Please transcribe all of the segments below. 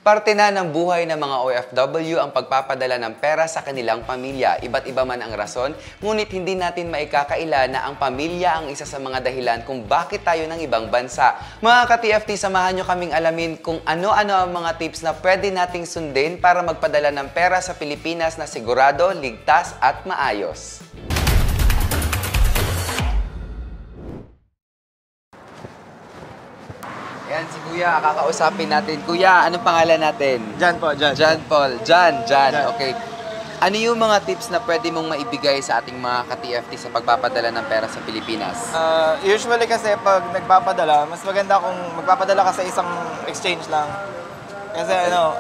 Parte na ng buhay ng mga OFW ang pagpapadala ng pera sa kanilang pamilya. Iba't iba man ang rason, ngunit hindi natin maikakaila na ang pamilya ang isa sa mga dahilan kung bakit tayo ng ibang bansa. Mga ka-TFT, samahan nyo kaming alamin kung ano-ano ang mga tips na pwede nating sundin para magpadala ng pera sa Pilipinas na sigurado, ligtas at maayos. Yan, si Kuya, kakausapin natin. Kuya, anong pangalan natin? Jan po, Jan. Jan Paul. Jan. Okay. Ano yung mga tips na pwede mong maibigay sa ating mga ka-TFT sa pagpapadala ng pera sa Pilipinas? Usually kasi pag nagpapadala, mas maganda kung magpapadala ka sa isang exchange lang. Kasi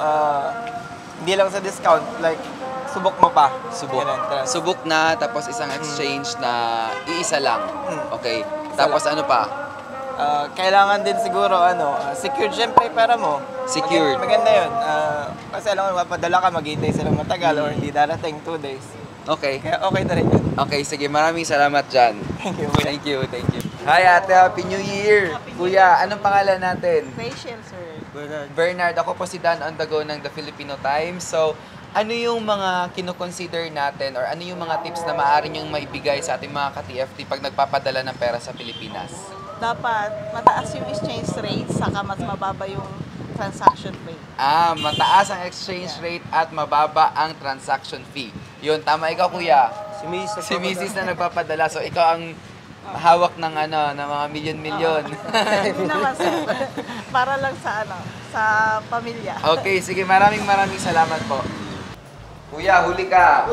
hindi lang sa discount, like subok mo pa. Subok na, tapos isang exchange na iisa lang. Okay. Tapos ano pa? Kailangan din siguro secured syempre pera mo. Secured. Maganda 'yun. Kasi alam mo mapadala ka, maghihintay sila matagal or hindi darating 2 days. Okay. Kaya okay na rin 'yun. Okay, sige, maraming salamat Jan. Thank you. Thank you. Hi Ate, Happy New Year. Kuya, anong pangalan natin? Rachel, sir. Bernard. Ako po si Dan on the go ng The Filipino Times. So, ano yung mga kino-consider natin or ano yung mga tips na maaari niyong maibigay sa ating mga ka-TFT pag nagpapadala ng pera sa Pilipinas? Dapat mataas yung exchange rate saka mas mababa yung transaction rate. Mataas ang exchange rate at mababa ang transaction fee. Yun, tama ikaw kuya. Si Mrs. na nagpapadala. So, ikaw ang hawak ng ng mga milyon-milyon. Hindi naman, sir. Para lang sa pamilya. Okay, sige, maraming salamat po. Kuya, huli ka.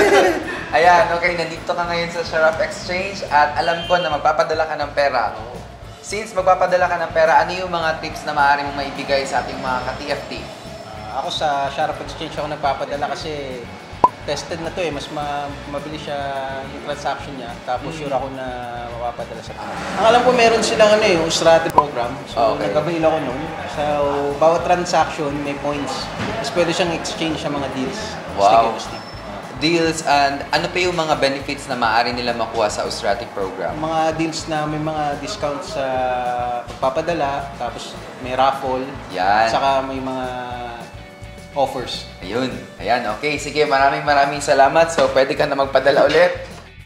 Ayan, okay, nandito ka ngayon sa Sharaf Exchange at alam ko na magpapadala ka ng pera. Since magpapadala ka ng pera, ano yung mga tips na maaari mong maibigay sa ating mga ka-TFT? Ako sa Sharaf Exchange ako nagpapadala kasi tested na to mas mabilis siya yung transaction niya. Tapos sure ako na mapapadala sa pera. Ang alam ko meron silang yung Usrati program. So nag-avail ako nun. So bawat transaction may points. Tapos pwede siyang exchange sa mga deals. Wow. Deals, and ano pa yung mga benefits na maaari nila makuha sa Usrati program? Mga deals na may mga discounts sa pagpapadala. Tapos may raffle. Yan. Saka may mga offers. Ayun. Ayan, okay. Sige, maraming salamat. So, pwede ka na magpadala ulit.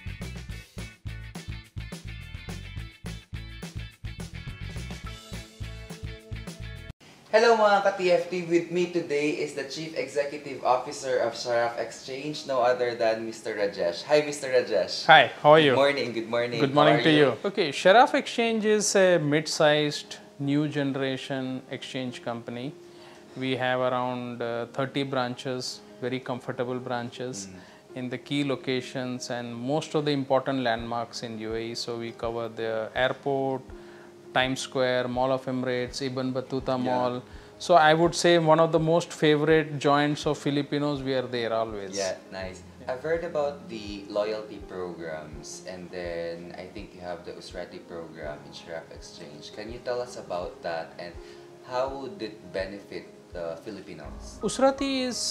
Hello mga ka-TFT. With me today is the Chief Executive Officer of Sharaf Exchange, no other than Mr. Rajesh. Hi, Mr. Rajesh. Hi, how are you? Good morning. Good morning. Good morning to you. Okay, Sharaf Exchange is a mid-sized, new generation exchange company. We have around 30 branches, very comfortable branches in the key locations and most of the important landmarks in UAE. So we cover the airport, Times Square, Mall of Emirates, Ibn Battuta Mall. So I would say one of the most favorite joints of Filipinos, we are there always. Yeah, nice. I've heard about the loyalty programs and then I think you have the Usrati program in Sharaf Exchange. Can you tell us about that and how would it benefit the Filipinos? Usrati is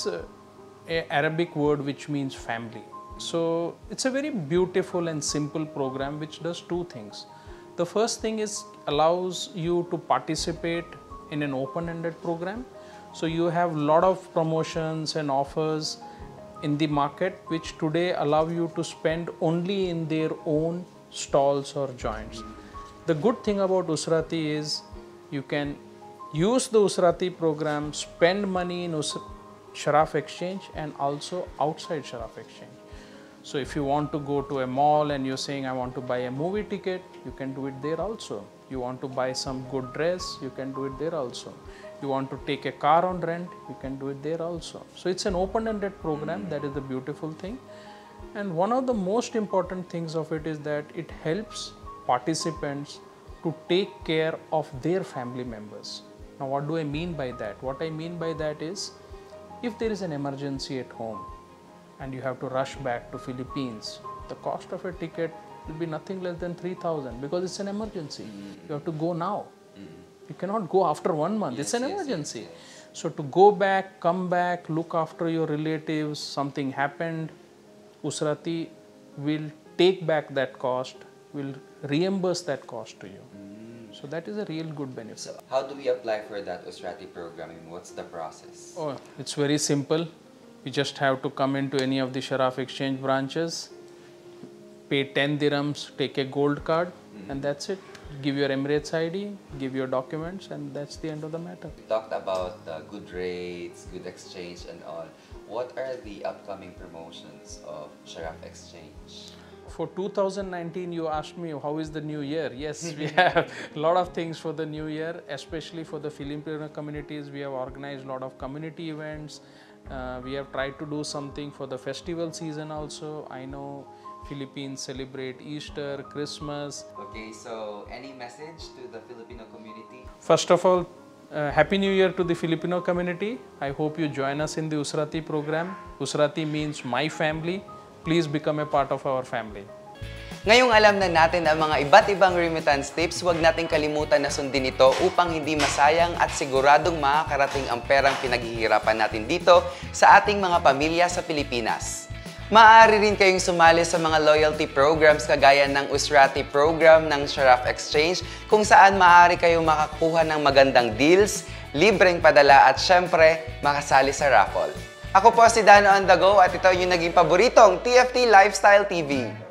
an Arabic word which means family. So it's a very beautiful and simple program which does two things. The first thing is allows you to participate in an open-ended program. So you have a lot of promotions and offers in the market which today allow you to spend only in their own stalls or joints. The good thing about Usrati is you can use the Usrati program, spend money in Sharaf Exchange and also outside Sharaf Exchange. So if you want to go to a mall and you're saying I want to buy a movie ticket, you can do it there also. You want to buy some good dress, you can do it there also. You want to take a car on rent, you can do it there also. So it's an open-ended program, that is the beautiful thing. And one of the most important things of it is that it helps participants to take care of their family members. Now what do I mean by that? What I mean by that is, if there is an emergency at home and you have to rush back to Philippines, the cost of a ticket will be nothing less than 3,000 because it's an emergency. You have to go now. You cannot go after 1 month. It's an emergency. So to go back, come back, look after your relatives, something happened, Usrati will take back that cost, will reimburse that cost to you. So that is a real good benefit. So how do we apply for that Usrati program? I mean, what's the process? Oh, it's very simple. You just have to come into any of the Sharaf Exchange branches, pay 10 dirhams, take a gold card, and that's it. Give your Emirates ID, give your documents, and that's the end of the matter. We talked about good rates, good exchange and all. What are the upcoming promotions of Sharaf Exchange? For 2019, you asked me how is the new year. Yes, we have a lot of things for the new year, especially for the Filipino communities. We have organized a lot of community events. We have tried to do something for the festival season also. I know Philippines celebrate Easter, Christmas. Okay, so any message to the Filipino community? First of all, Happy New Year to the Filipino community. I hope you join us in the Usrati program. Usrati means my family. Please become a part of our family. Ngayong alam na natin ang mga iba't ibang remittance tips, huwag nating kalimutan na sundin ito upang hindi masayang at siguradong makakarating ang perang pinaghihirapan natin dito sa ating mga pamilya sa Pilipinas. Maaari rin kayong sumali sa mga loyalty programs kagaya ng Usrati program ng Sharaf Exchange kung saan maaari kayong makakuha ng magandang deals, libreng padala at syempre makasali sa raffle. Ako po si Dano on the Go at ito yung naging paboritong TFT Lifestyle TV.